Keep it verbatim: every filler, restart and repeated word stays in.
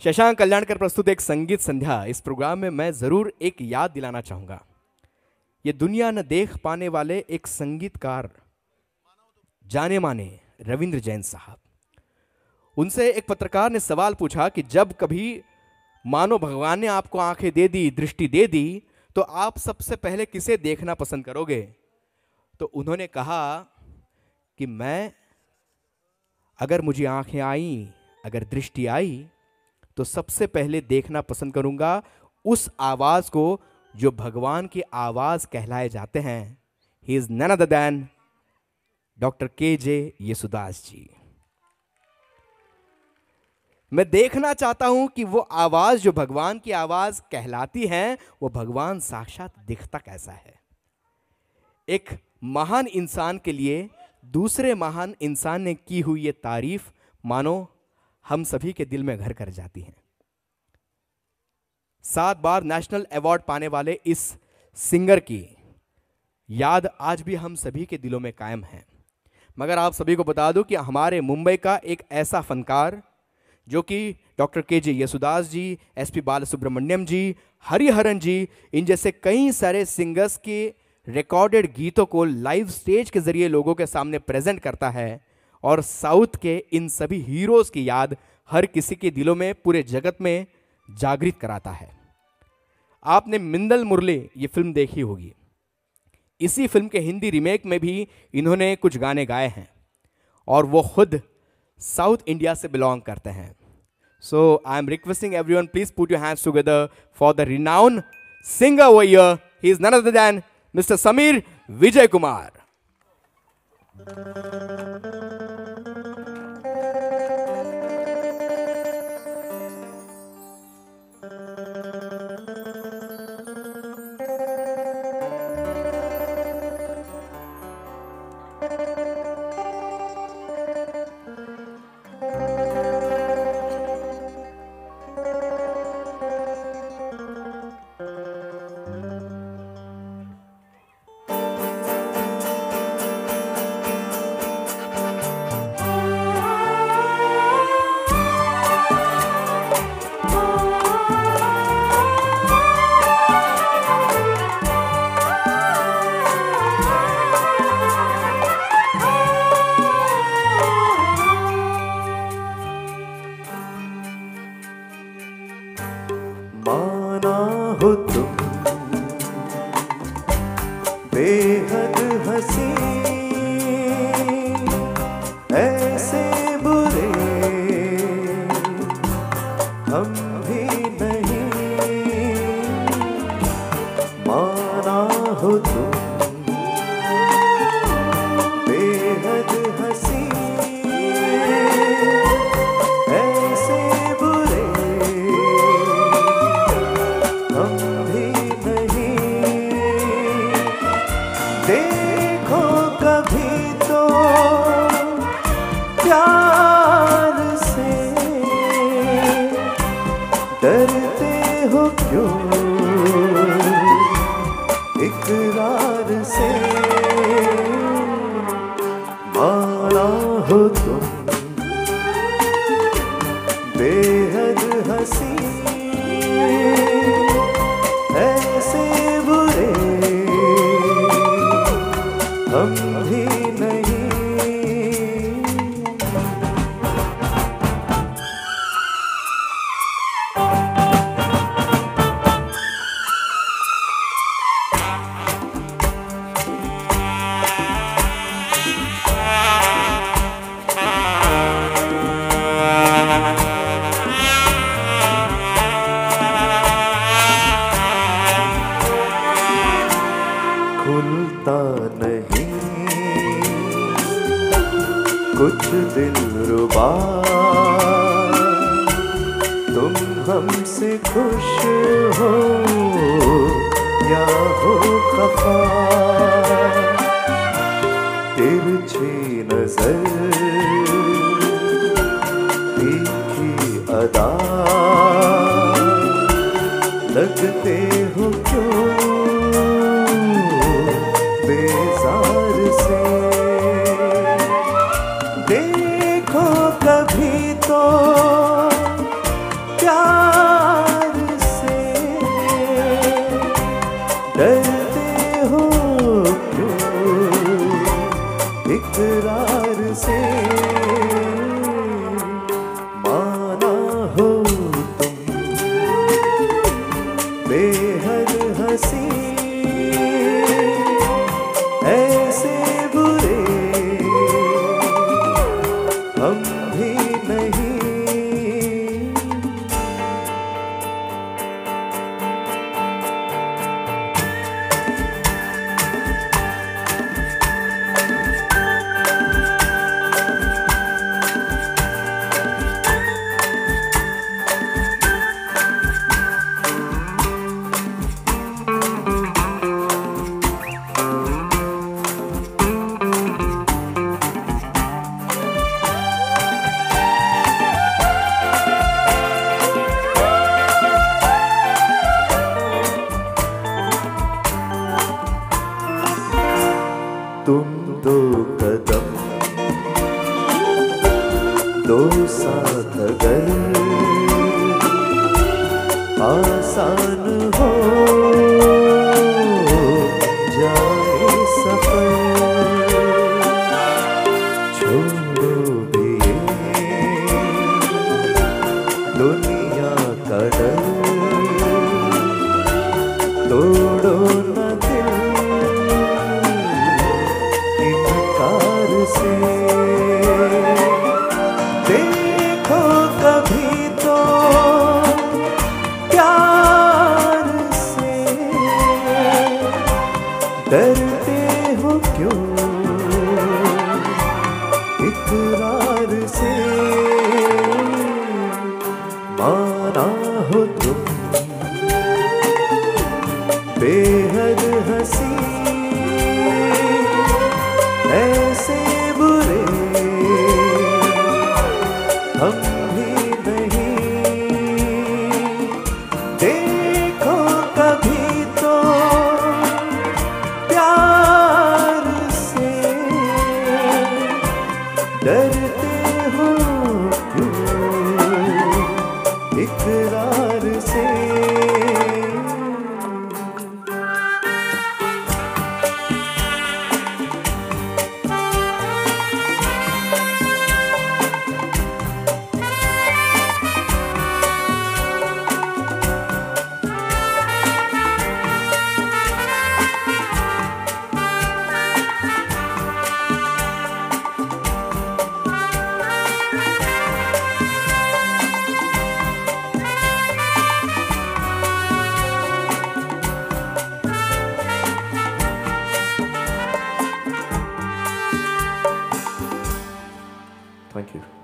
शशांक कल्याणकर प्रस्तुत एक संगीत संध्या। इस प्रोग्राम में मैं ज़रूर एक याद दिलाना चाहूँगा। ये दुनिया न देख पाने वाले एक संगीतकार जाने माने रविंद्र जैन साहब, उनसे एक पत्रकार ने सवाल पूछा कि जब कभी मानो भगवान ने आपको आंखें दे दी, दृष्टि दे दी, तो आप सबसे पहले किसे देखना पसंद करोगे? तो उन्होंने कहा कि मैं, अगर मुझे आंखें आई, अगर दृष्टि आई, तो सबसे पहले देखना पसंद करूंगा उस आवाज को जो भगवान की आवाज कहलाए जाते हैं। He is none other than doctor K J Yesudas जी। मैं देखना चाहता हूं कि वो आवाज जो भगवान की आवाज कहलाती है, वो भगवान साक्षात दिखता कैसा है। एक महान इंसान के लिए दूसरे महान इंसान ने की हुई ये तारीफ मानो हम सभी के दिल में घर कर जाती हैं। सात बार नेशनल अवार्ड पाने वाले इस सिंगर की याद आज भी हम सभी के दिलों में कायम है। मगर आप सभी को बता दूं कि हमारे मुंबई का एक ऐसा फनकार जो कि doctor K J Yesudas ji, S P Balasubrahmanyam ji, Hariharan ji, इन जैसे कई सारे सिंगर्स के रिकॉर्डेड गीतों को लाइव स्टेज के जरिए लोगों के सामने प्रेजेंट करता है। और साउथ के इन सभी हीरोज की याद हर किसी के दिलों में, पूरे जगत में जागृत कराता है। आपने मिंदल मुरली ये फिल्म देखी होगी। इसी फिल्म के हिंदी रीमेक में भी इन्होंने कुछ गाने गाए हैं और वो खुद साउथ इंडिया से बिलोंग करते हैं। So I am requesting everyone, please put your hands together for the renowned singer over here. He is none other than mister Sameer Vijay Kumar. माना हो तुम बेहद हंसी, ऐसे बुरे हम भी नहीं। माना हो तुम बेहद हंसी, ऐसे बुरे हम भी नहीं। देखो कभी तो प्यार से, डरते हो क्यों इकरार से। माना हो तुम बेहद हंसी, ऐसे बुरे हम भी नहीं। खुलता नहीं कुछ दिलरुबा, तुम हमसे खुश हो या हो खफा। तिरछी नजर, तीखी अदा, लगते हो क्यों बेजार से। देखो कभी तो प्यार डरते हो क्यों इकरार से, माना हो तुम बेहद हंसी, ऐसे बुरे हम भी नहीं। तुम दो कदम दो साथ अगर आसान हो जाए सफर, छोड़ो भी ये दुनिया का डर, तोड़ो न दिल इनकार से, देखो कभी तो प्यार से, डरते हो क्यों इकरार से, माना हो तुम बेहद हंसी, ऐसे बुरे हम भी नहीं। देखो कभी तो प्यार से, डरते हो क्यों इकरार से। Thank you.